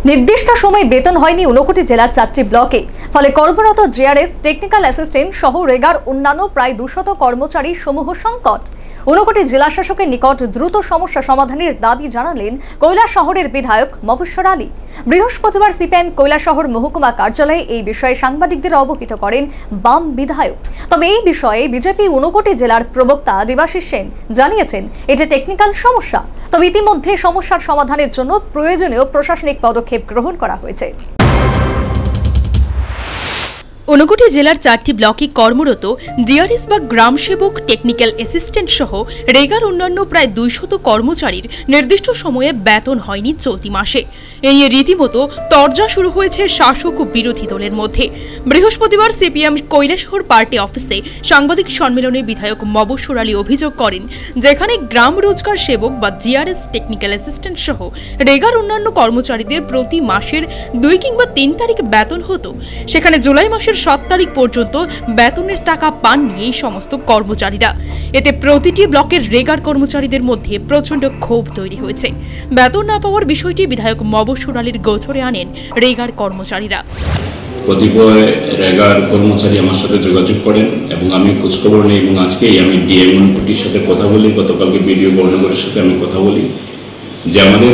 নির্দিষ্ট সময় বেতন হয়নি ঊনকোটি জেলার 4টি ব্লকে। ফলে কর্মরত জিআরএস, টেকনিক্যাল অ্যাসিস্ট্যান্ট সহ রেগার অন্যান্য প্রায় 200 কর্মচারী সমূহ সংকট। ঊনকোটি জেলা শাসকের নিকট দ্রুত সমস্যা সমাধানের দাবি জানালেন কৈলাসহরের বিধায়ক মবস্বর আলী। বৃহস্পতিবার সিপিএম কৈলাসহর মহকুমা কার্যালয়ে এই বিষয়ে সাংবাদিকদের অবহিত করেন বাম বিধায়ক। তবে এই বিষয়ে বিজেপি ঊনকোটি জেলার প্রবক্তা দেবাশিস সেন জানিয়েছেন এটা টেকনিক্যাল সমস্যা, তবে ইতিমধ্যে সমস্যার সমাধানের জন্য প্রয়োজনীয় প্রশাসনিক পদক্ষেপ গ্রহণ করা হয়েছে। ঊনকোটি জেলার 4টি ব্লকে কর্মরত জিআরএস বা গ্রাম সেবক, টেকনিক্যাল অ্যাসিস্ট্যান্ট সহ রেগার অন্যান্য প্রায় 200 কর্মচারীর নির্দিষ্ট সময়ে বেতন হয়নি চলতি মাসে। এই নিয়ে রীতিমতো তরজা শুরু হয়েছে শাসক ও বিরোধী দলের মধ্যে। বৃহস্পতিবার সিপিএম কৈলাসহর পার্টি অফিসে সাংবাদিক সম্মেলনে বিধায়ক মবস্বর আলী অভিযোগ করেন, যেখানে গ্রাম রোজগার সেবক বা জিআরএস, টেকনিক্যাল অ্যাসিস্ট্যান্ট সহ রেগার অন্যান্য কর্মচারীদের প্রতি মাসের 2 কিংবা 3 তারিখ বেতন হতো, সেখানে জুলাই মাসের 7 তারিখ পর্যন্ত বেতনের টাকা পাননি এই সমস্ত কর্মচারীরা। এতে প্রতিটি ব্লকের রেগার কর্মচারীদের মধ্যে প্রচন্ড ক্ষোভ তৈরি হয়েছে। বেতন না পাওয়ার বিষয়টি বিধায়ক মবস্বর আলীর গোচরে আনেন রেগার কর্মচারীরা। কতিপয় রেগার কর্মচারী আমার সাথে যোগাযোগ করেন এবং আমি খোঁজখবর নিই এবং আজকেই আমি ডিএম ঊনকোটির সাথে কথা বলি, গতকালকে বিডিও বর্ণগরের সাথে আমি কথা বলি যে আমাদের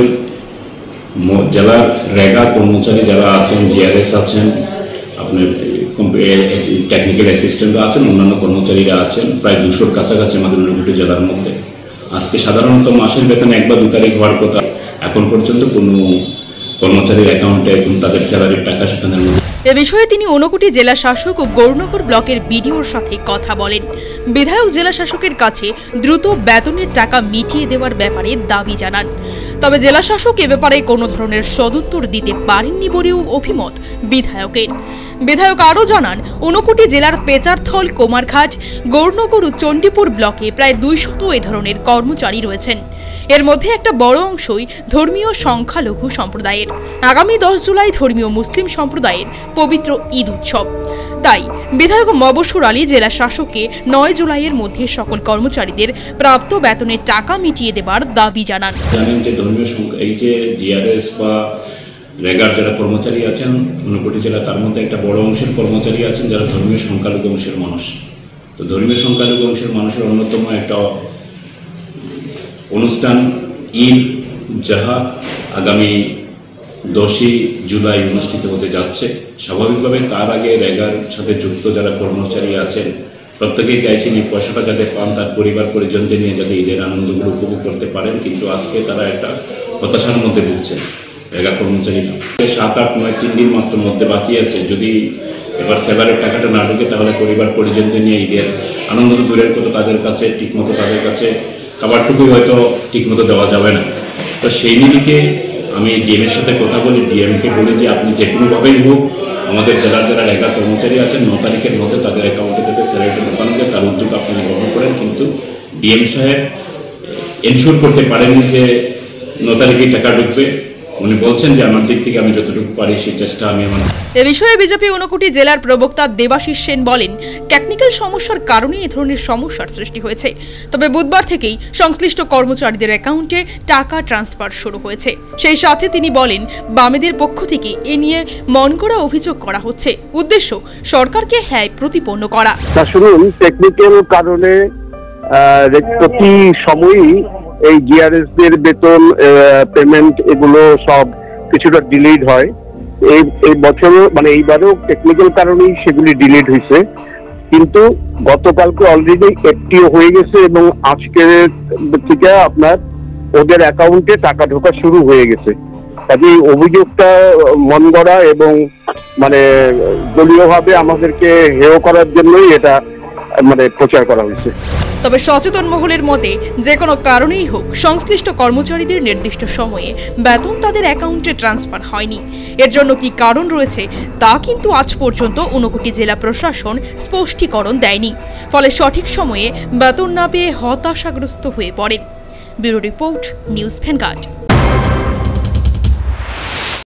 জেলার রেগা কর্মচারী যারা আছেন, জিআরএস আছেন, আপনার টেকনিক্যাল অ্যাসিস্ট্যান্টরা আছেন, অন্যান্য কর্মচারীরা আছেন, প্রায় 200-র কাছাকাছি আমাদের ঊনকোটি জেলার মধ্যে। আজকে সাধারণত মাসের বেতন 1 বা 2 তারিখ হওয়ার কথা, এখন পর্যন্ত কোনো কর্মচারীর অ্যাকাউন্টে এখন তাদের স্যালারির টাকা সেখানের মধ্যে। এ বিষয়ে তিনি ঊনকোটি জেলা শাসক ও গৌরনগর ব্লকের বিডিওর সাথে কথা বলেন। বিধায়ক জেলা শাসকের কাছে দ্রুত বেতনের টাকা মিটিয়ে দেওয়ার ব্যাপারে দাবি জানান। তবে জেলা শাসক এ ব্যাপারে কোনো ধরনের সদুত্তর দিতে পারেননি বলেও অভিমত বিধায়কের। বিধায়ক আরও জানান, ঊনকোটি জেলার পেচারথল, কোমারঘাট, গৌরনগর ও চণ্ডীপুর ব্লকে প্রায় 200 এ ধরনের কর্মচারী রয়েছেন। এর মধ্যে একটা বড় অংশই ধর্মীয় সংখ্যালঘু সম্প্রদায়ের। আগামী 10 জুলাই ধর্মীয় মুসলিম সম্প্রদায়ের পবিত্র ঈদ উৎসব। তাই বিধায়ক মবস্বর আলী জেলা শাসককে 9 জুলাইয়ের মধ্যে সকল কর্মচারীদের প্রাপ্ত বেতনের টাকা মিটিয়ে দেবার দাবি জানান। জানেন যে ধর্মীয় এই যে জিআরএস বা রেগার যারা কর্মচারী আছেন ঊনকোটি জেলা, তার মধ্যে একটা বড় অংশের কর্মচারী আছেন যারা ধর্মীয় সংখ্যালঘু অংশের মানুষ। তো ধর্মীয় সংখ্যালঘু অংশের মানুষের অন্যতম একটা অনুষ্ঠান ঈদ যাহা আগামী 10ই জুলাই অনুষ্ঠিত হতে যাচ্ছে। স্বাভাবিকভাবে তার আগে রেগার সাথে যুক্ত যারা কর্মচারী আছেন প্রত্যেকেই চাইছেন এই পয়সাটা যাতে পান, তার পরিবার পরিজনদের নিয়ে যাতে ঈদের আনন্দগুলো উপভোগ করতে পারেন, কিন্তু আজকে তারা একটা হতাশার মধ্যে ভুগছেন। রেগা কর্মচারীরা 7, 8, 9, 3 দিন মাত্র মধ্যে বাকি আছে। যদি এবার স্যালারির টাকাটা না ঢুকে তাহলে পরিবার পরিজনদের নিয়ে ঈদের আনন্দ তো দূরের কথা, তাদের কাছে ঠিকমতো তাদের কাছে খাবারটুকুই হয়তো ঠিকমতো দেওয়া যাবে না। তো সেই নিরিখে আমি ডিএমের সাথে কথা বলি, ডিএমকে বলি যে আপনি যে কোনোভাবেই হোক আমাদের জেলার যারা রেগা কর্মচারী আছেন 9 তারিখের মধ্যে তাদের অ্যাকাউন্টে থেকে স্যালারিটা ঢোকানো যায়, তার উদ্যোগ আপনি গ্রহণ করেন। কিন্তু ডিএম সাহেব এনশোর করতে পারেননি যে 9 তারিখে টাকা ঢুকবে। উনি বলছেন যে আমার দিক থেকে আমি যতটুকু পারি সেই চেষ্টা আমি আমার। এ বিষয়ে বিজেপি ঊনকোটি জেলার প্রবক্তা দেবাশিস সেন বলেন, টেকনিক্যাল সমস্যার কারণে এ ধরনের সমস্যার সৃষ্টি হয়েছে। তবে বুধবার থেকেই সংশ্লিষ্ট কর্মচারীদের অ্যাকাউন্টে টাকা ট্রান্সফার শুরু হয়েছে। সেই সাথে তিনি বলেন, বামেদের পক্ষ থেকে এ নিয়ে মন করা অভিযোগ করা হচ্ছে, উদ্দেশ্য সরকারকে হ্যায় প্রতিপন্ন করা। শুনুন, টেকনিক্যাল কারণে প্রতি সময়ই এই জিআরএস দের বেতন পেমেন্ট এগুলো সব কিছুটা ডিলেড হয়। এই বছর মানে এইবারও টেকনিক্যাল কারণেই সেগুলি ডিলেড হয়েছে, কিন্তু গতকালকে অলরেডি একটিও হয়ে গেছে এবং আজকের থেকে আপনার ওদের অ্যাকাউন্টে টাকা ঢোকা শুরু হয়ে গেছে। কাজে অভিযোগটা মন গড়া এবং মানে দলীয়ভাবে আমাদেরকে হেয় করার জন্যই এটা মানে প্রচার করা হয়েছে। তবে সচেতন মহলের মতে যে কোনো কারণেই হোক সংশ্লিষ্ট কর্মচারীদের নির্দিষ্ট সময়ে বেতন তাদের অ্যাকাউন্টে ট্রান্সফার হয়নি। এর জন্য কি কারণ রয়েছে তা কিন্তু আজ পর্যন্ত ঊনকোটি জেলা প্রশাসন স্পষ্টীকরণ দেয়নি। ফলে সঠিক সময়ে বেতন না পেয়ে হতাশাগ্রস্ত হয়ে পড়েন। Bureau report, news vanguard.